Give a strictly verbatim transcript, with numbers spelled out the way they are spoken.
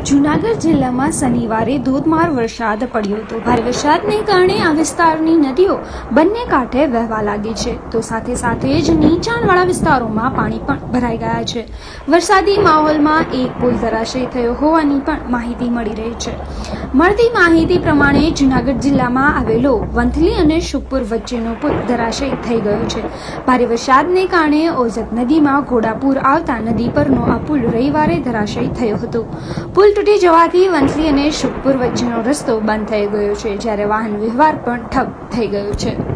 જુનાગઢ જિલ્લામાં શનિવારે ધોધમાર વરસાદ પડ્યો હતો। ભારે વરસાદને કારણે આ વિસ્તારની નદીઓ બંને કાંઠે વહેવા લાગી છે, તો સાથે સાથે જ નીચાણવાળા વિસ્તારોમાં પાણી પણ ભરાઈ ગયા છે। વરસાદી માહોલમાં એક પુલ ધરાશયી થયો હોવાની પણ માહિતી મળી રહી છે। મળતી માહિતી પ્રમાણે જુનાગઢ જિલ્લામાં આવેલો વંથલી અને સુખપુર વચ્ચેનો પુલ ધરાશયી થઈ ગયો છે। ભારે વરસાદને કારણે ઓઝત નદીમાં ઘોડાપુર આવતા નદી પરનો આ પુલ રવિવારે ધરાશયી થયો હતો। પુલ તૂટી જવાથી વંથલી અને સુખપુર વચ્ચેનો રસ્તો બંધ થઈ ગયો છે, જ્યારે વાહન વ્યવહાર પણ ઠપ થઈ ગયો છે।